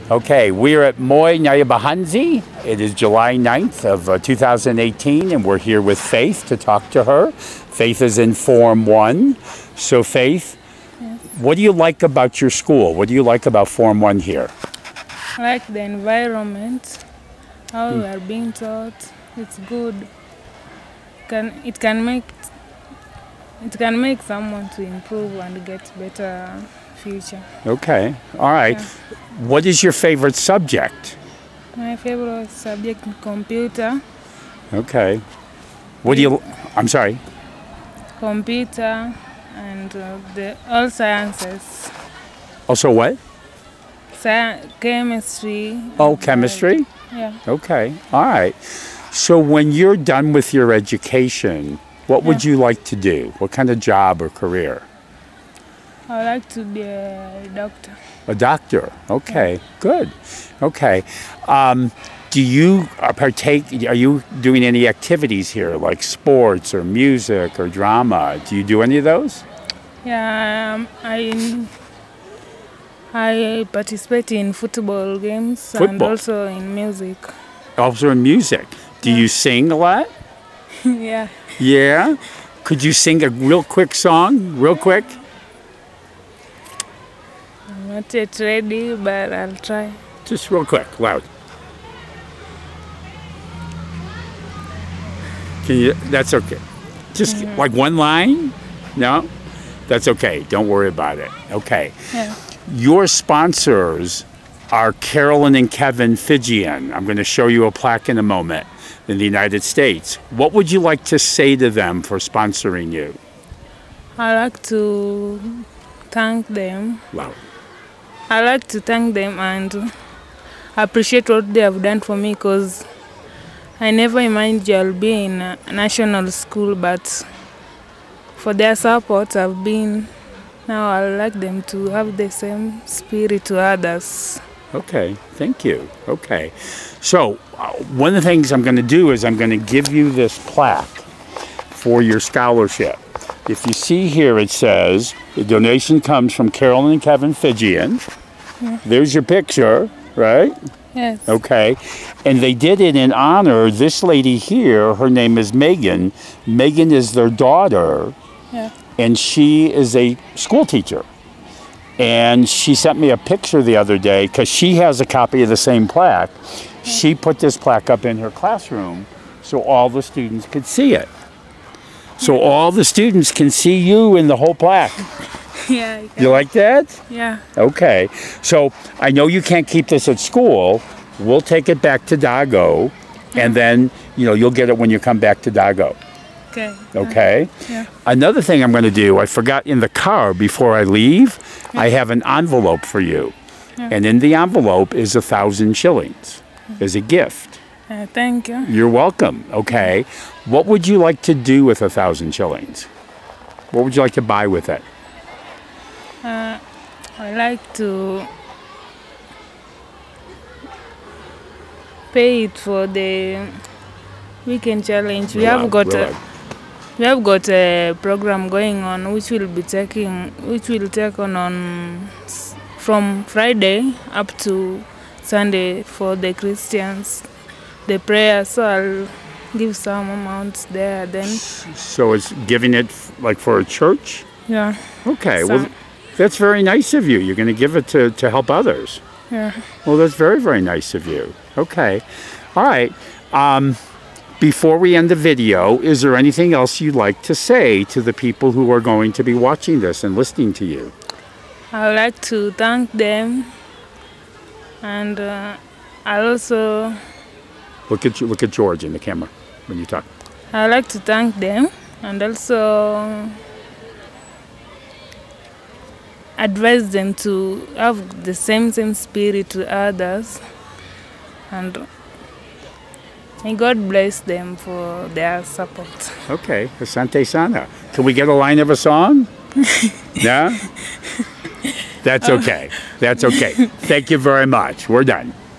Okay, we're at Moy Nyayabahanzi. It is July 9th of 2018, and we're here with Faith to talk to her. Faith is in Form 1. So Faith, yes. What do you like about your school? What do you like about Form 1 here? I like the environment, how we are being taught. It's good. It can make someone to improve and get better future. Okay, all right. Yeah. What is your favorite subject? My favorite subject is computer. Okay. What do you, I'm sorry? Computer and all sciences. Also what? Chemistry. Oh, chemistry? Yeah. Okay, all right. So when you're done with your education, what would you like to do? What kind of job or career? I like to be a doctor. A doctor. Okay, good. Okay. Do you partake, are you doing any activities here, like sports or music or drama? Do you do any of those? Yeah, I participate in football games and Football? also in music. Also in music. Do you sing a lot? Yeah. Yeah? Could you sing a real quick song, real quick? I'm not yet ready, but I'll try. Just real quick, loud. Can you, that's okay. Just like one line? No? That's okay. Don't worry about it. Okay. Yeah. Your sponsors are Carolyn and Kevin Fijian. I'm going to show you a plaque in a moment in the United States. What would you like to say to them for sponsoring you? I like to thank them. Loud. I like to thank them and appreciate what they have done for me, because I never imagined I'll be in a national school, but for their support I've been. Now I like them to have the same spirit to others. Okay, thank you. Okay. So one of the things I'm going to do is I'm going to give you this plaque for your scholarship. If you see here, it says, the donation comes from Carolyn and Kevin Fijian. Yeah. There's your picture, right? Yes. Okay. And they did it in honor, this lady here, her name is Megan. Megan is their daughter, Yeah. and she is a school teacher. And she sent me a picture the other day because she has a copy of the same plaque. She put this plaque up in her classroom so all the students could see it. So all the students can see you in the whole plaque. Yeah. You like that? Yeah. Okay. So I know you can't keep this at school. We'll take it back to Dago, and then, you'll get it when you come back to Dago. Okay. Okay? Yeah. Another thing I'm going to do, I forgot in the car before I leave, I have an envelope for you. Yeah. And in the envelope is 1,000 shillings as a gift. Thank you. You're welcome. Okay. What would you like to do with 1,000 shillings? What would you like to buy with it? I like to pay it for the weekend challenge. We have got a program going on which will take on from Friday up to Sunday for the Christians, the prayer. So I'll give some amounts there then. So it's giving it like for a church? Yeah. Okay. Well, that's very nice of you. You're going to give it to help others. Yeah. Well, that's very, very nice of you. Okay. All right. Before we end the video, is there anything else you'd like to say to the people who are going to be watching this and listening to you? I would like to thank them, and I also Look at George in the camera when you talk. I would like to thank them and also advise them to have the same spirit to others, and may God bless them for their support. Okay, Asante Sana. Can we get a line of a song? Yeah? That's okay. That's okay. Thank you very much. We're done.